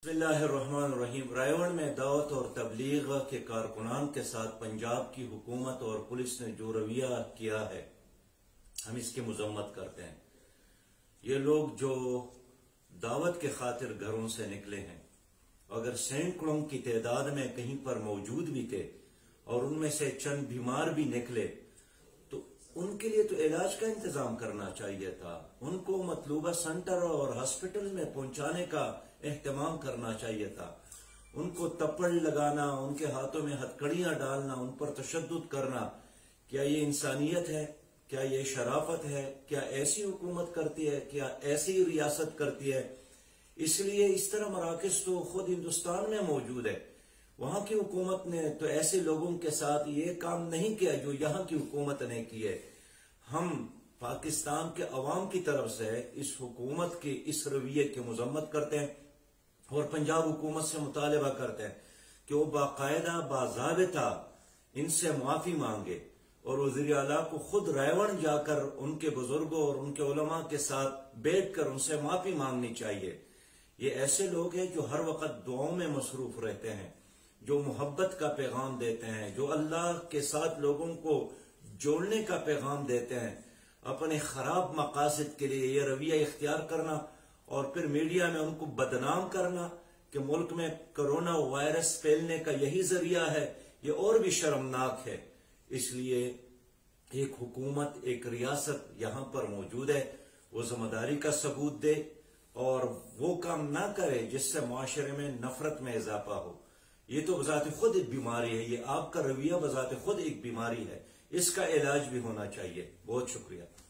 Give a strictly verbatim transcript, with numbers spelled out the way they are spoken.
بسم اللہ الرحمن الرحیم۔ رائیوڑ میں دعوت اور تبلیغ کے کارکنان کے ساتھ پنجاب کی حکومت اور پولیس نے جو رویہ کیا ہے ہم اس کی مذمت کرتے ہیں۔ یہ لوگ جو دعوت کے خاطر گھروں سے نکلے ہیں، اگر سینکڑوں کی تعداد میں کہیں پر موجود بھی تھے اور ان میں سے چند بیمار بھی نکلے تو ان کے لیے تو علاج کا انتظام کرنا چاہیے تھا، ان کو مطلوبہ سینٹر اور ہاسپٹل میں پہنچانے کا اہتمام کرنا چاہیے تھا، ان کو تپڑ لگانا، ان کے ہاتھوں میں ہتھکڑیاں ڈالنا، ان پر تشدد کرنا، کیا یہ انسانیت ہے؟ کیا یہ شرافت ہے؟ کیا ایسی حکومت کرتی ہے؟ کیا ایسی ریاست کرتی ہے؟ اس لیے اس طرح مراکز تو خود ہندوستان میں موجود ہے، وہاں کی حکومت نے تو ایسے لوگوں کے ساتھ یہ کام نہیں کیا جو یہاں کی حکومت نے کیے۔ ہم پاکستان کے عوام کی طرف سے اس حکومت کے اس رویے کی مذمت کرتے ہیں اور پنجاب حکومت سے مطالبہ کرتے ہیں کہ وہ باقاعدہ باضابطہ ان سے معافی مانگے اور وزیر اعلیٰ کو خود رائیوڑ جا کر ان کے بزرگوں اور ان کے علماء کے ساتھ بیٹھ کر ان سے معافی مانگنی چاہیے۔ یہ ایسے لوگ ہیں جو ہر وقت دعاؤں میں مصروف رہتے ہیں، جو محبت کا پیغام دیتے ہیں، جو اللہ کے ساتھ لوگوں کو جوڑنے کا پیغام دیتے ہیں، اپنے خراب مقاصد کے لیے یہ رویہ اختیار کرنا اور پھر میڈیا میں ان کو بدنام کرنا کہ ملک میں کرونا وائرس پھیلنے کا یہی ذریعہ ہے، یہ اور بھی شرمناک ہے۔ اس لیے ایک حکومت، ایک ریاست یہاں پر موجود ہے، وہ ذمہ داری کا ثبوت دے اور وہ کام نہ کرے جس سے معاشرے میں نفرت میں اضافہ ہو۔ یہ تو بذات خود ایک بیماری ہے، یہ آپ کا رویہ بذات خود ایک بیماری ہے، اس کا علاج بھی ہونا چاہیے۔ بہت شکریہ۔